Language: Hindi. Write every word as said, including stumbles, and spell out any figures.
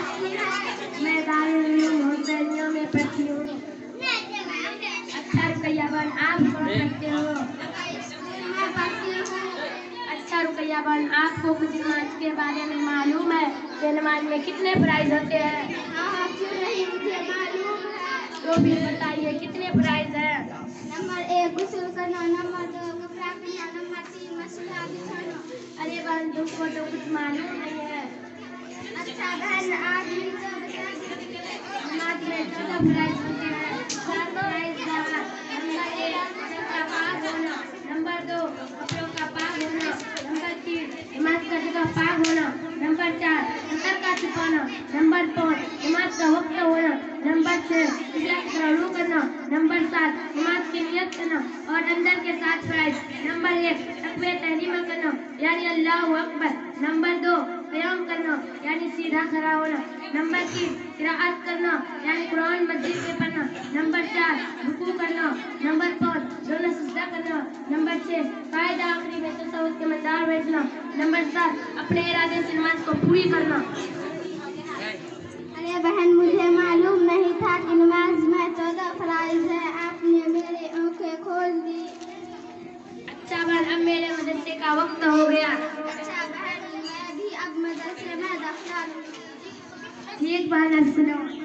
मैं दारुल मोहम्मदिया में पढ़ती हूँ। अच्छा रुकैया बन, आप कौन पढ़ते हो? अच्छा रुकैया बन, आपको कुछ नमाज के बारे में मालूम है कि नमाज में कितने प्राइज होते हैं? हाँ, क्यों नहीं, मुझे मालूम है। तो भी बताइए कितने प्राइज है? नंबर एक गुस्ल करना, नंबर दो कपड़ा पहनना, नंबर तीन मसला बिछाना। अरे बहन, तुमको तो कुछ मालूम नहीं है। अच्छा बहन, आज भी तो बता दीजिए। नमाज में चौदह प्राइज होते हैं। चार प्राइज का नंबर एक कपड़ा पाक होना, नंबर दो कपड़ों का पाक होना, नंबर तीन नमाज का जगह पाक होना, नंबर चार अंदर का छुपाना, नंबर पाँच नमाज का वक्त होना, नंबर छह किबला की तरफ रुख करना, नंबर सात नमाज की नियत करना और अंदर के साथ प्राइज। नंबर एक तकबीर तहरीमा करना यानी अल्लाहु अकबर, नंबर दो क़याम करना यानी सीधा खड़ा होना, नंबर तीन किराअत करना यानी कुरान मस्जिद में पढ़ना, नंबर चार रुकू करना, नंबर पाँच दोनों सजदा करना, नंबर छह कायदा आखिरी में तशहुद के मदार बैठना, नंबर सात अपने इरादे से नमाज को पूरी करना। अरे बहन, मुझे मालूम नहीं था कि नमाज में चौदह फराइज है। आपने मेरी आंखें खोल दी। अच्छा बहन, अब मेरे मदरसे का वक्त हो गया। अच्छा बहन, मैं भी अब मदरसे में दाखिला लूंगी। ठीक बहन, अब सुनो।